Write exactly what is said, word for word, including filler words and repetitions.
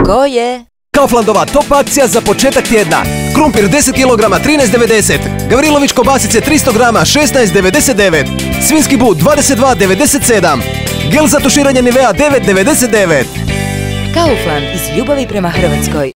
Ko je? Kauflandova top akcija za početak tjedna. Krumpir deset kilograma trinaest devedeset. Gavrilović kobasice tristo grama šesnaest devedeset devet. Svinski but dvadeset dva devedeset sedam. Gel za tuširanje Nivea devet devedeset devet. Kaufland, iz ljubavi prema Hrvatskoj.